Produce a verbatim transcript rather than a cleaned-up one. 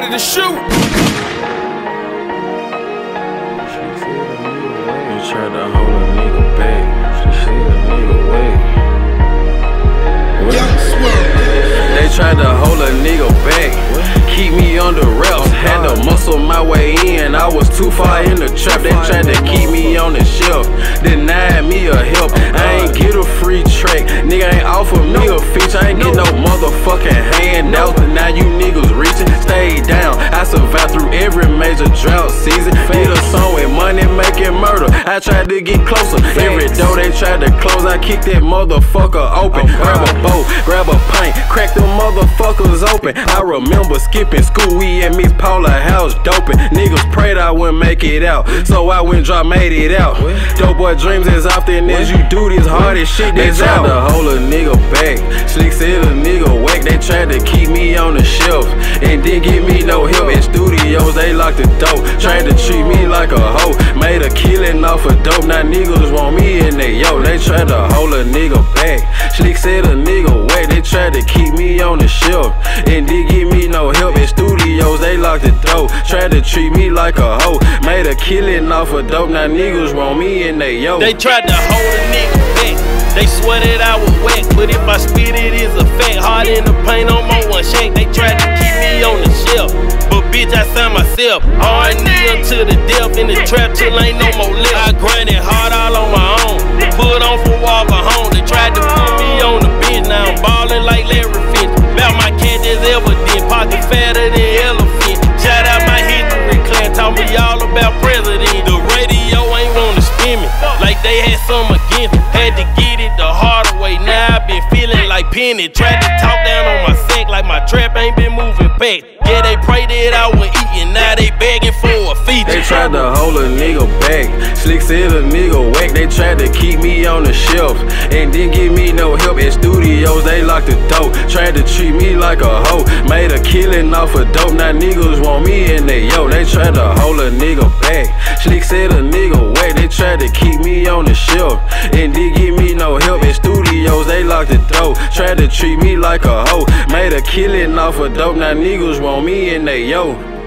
ready to shoot. They tried to hold a nigga back. She said a nigga wait. They tried to hold a nigga back, keep me under wraps. Had to muscle my way in, I was too far in the trap. They tried to keep me on the shelf, denied me a help. I ain't get a free track, nigga ain't offer me a feature. I ain't get no motherfucking handout, but now you niggas reaching. Stay down, I survived through every major drought season. Did a song with money making murder, I tried to get closer. Every door they tried to close, I kicked that motherfucker open. Grab a boat, grab a pint, crack them motherfuckers open. I remember skipping school, we at Miss Paula house doping. Niggas prayed I wouldn't make it out, so I went drop made it out. Dope boy dreams as often as you do this hardest shit that's out. They tried to hold a nigga back, Slick said a nigga whack. They tried to keep me on the shelf and didn't give me no help. In studios they locked the dope, tried to treat me like a hoe. Made a killing off of dope, now niggas want me in they yo. They tried to hold a nigga back, Slick said a nigga whack. They tried to keep me on the shelf and didn't give me no help. In studios they locked the door, tried to treat me like a hoe. Made a killing off of dope, now niggas want me in they yo. They tried to hold a nigga back, they swear that I was whack, but if I spit it is a fact. Hard in the paint on my one shake. They tried to keep me on the shelf, but bitch I signed myself. R and E up to the death in the trap till ain't no more left. I grinded hard all on my own, put on for Walker home. They tried to put me on the bench, now I'm ballin' like Larry Finch. Bout my cat that's evident, pocket fatter than elephant. Shout out my history clan, taught me all about president. The radio ain't wanna spin me, like they had some against me. Had to get it the harder way, now I been feeling like Penny. Tried to talk down on my sack, like my trap ain't been moving back. Yeah, they pray that I wasn't eating, now they begging for a feature. They tried to hold a nigga back, Slick said a nigga whack. They tried to keep me on the shelf and didn't give me no help. In studios they locked the door, tried to treat me like a hoe. Made a killing off of dope, now niggas want me in they yo. They tried to hold a nigga back, Slick said a nigga whack. They tried to keep me on the shelf and didn't give me no help. In studios they locked the door, tried to treat me like a hoe. Made a killing off of dope, now niggas want me in they yo.